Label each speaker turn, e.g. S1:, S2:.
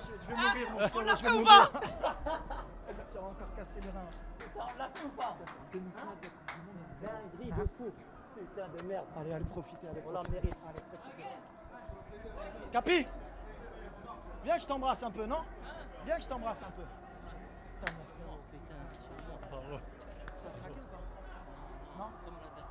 S1: Je vais mourir, mon frérot,
S2: On l'a
S1: je vais
S2: fait ou
S1: mourir.
S2: pas?
S1: Tu vas encore casser le rein.
S2: Putain, on l'a fait ou pas? Dinguerie de fou. Putain de merde.
S1: Allez, allez, profitez, allez,
S2: On la
S1: profitez.
S2: mérite.
S1: Allez, profitez. Capi, viens que je t'embrasse un peu, non? Viens que je t'embrasse un peu. Putain, mon frérot.
S2: Putain,
S1: Ça a craqué ou pas? Non?
S2: comme la dernière.